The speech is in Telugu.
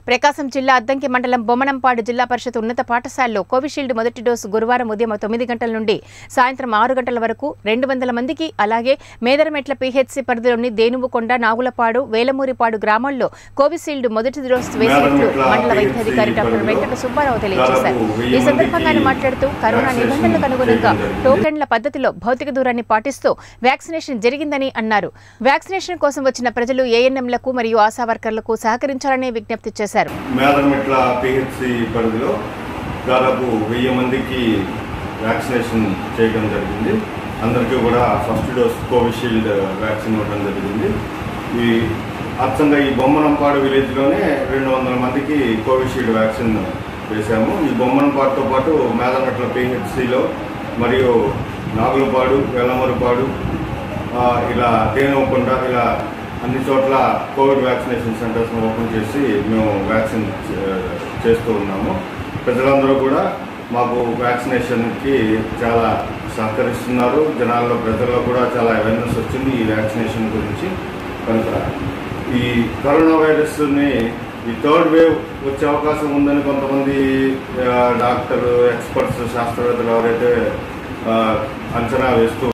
ప్రకాశం జిల్లా అద్దంకి మండలం బొమ్మనంపాడు జిల్లా పరిషత్ ఉన్నత పాఠశాలలో కోవిషీల్డ్ మొదటి డోసు గురువారం ఉదయం 9 గంటల నుండి సాయంత్రం 6 గంటల వరకు 200 మందికి, అలాగే మేదరమెట్ల పీహెచ్సీ పరిధిలోని దేనువుకొండ, నాగులపాడు, వేలమూరిపాడు గ్రామాల్లో కోవిషీల్డ్ మొదటి డోసు వేసినట్లు మండల వైద్యాధికారి డాక్టర్ వెంకట సుబ్బారావు తెలియజేశారు. ఈ సందర్భంగా ఆయన మాట్లాడుతూ కరోనా నిబంధనలకు అనుగుణంగా టోకెన్ల పద్ధతిలో భౌతిక దూరాన్ని పాటిస్తూ వ్యాక్సినేషన్ జరిగిందని అన్నారు. వ్యాక్సినేషన్ కోసం వచ్చిన ప్రజలు ఏఎన్ఎంలకు మరియు ఆశా వర్కర్లకు సహకరించాలని విజ్ఞప్తి చేశారు. మేదరమెట్ల పీహెచ్సీ పరిధిలో దాదాపు 1000 మందికి వ్యాక్సినేషన్ చేయడం జరిగింది. అందరికీ కూడా ఫస్ట్ డోస్ కోవిషీల్డ్ వ్యాక్సిన్ ఇవ్వడం జరిగింది. ఈ అచ్చంగా ఈ బొమ్మనంపాడు విలేజ్లోనే 200 మందికి కోవిషీల్డ్ వ్యాక్సిన్ వేశాము. ఈ బొమ్మనంపాడుతో పాటు మేదరమెట్ల పీహెచ్సీలో మరియు నాగులపాడు, వేలమూరిపాడు, ఇలా దేనువుకొండ, ఇలా అన్ని చోట్ల కోవిడ్ వ్యాక్సినేషన్ సెంటర్స్ను ఓపెన్ చేసి మేము వ్యాక్సిన్ చేస్తూ ఉన్నాము. ప్రజలందరూ కూడా మాకు వ్యాక్సినేషన్కి చాలా సహకరిస్తున్నారు. జనాల్లో ప్రజల్లో కూడా చాలా అవేర్నెస్ వచ్చింది ఈ వ్యాక్సినేషన్ గురించి. కనుక ఈ కరోనా వైరస్ని ఈ థర్డ్ వేవ్ వచ్చే అవకాశం ఉందని కొంతమంది డాక్టర్లు, ఎక్స్పర్ట్స్, శాస్త్రవేత్తలు ఎవరైతే అంచనా వేస్తూ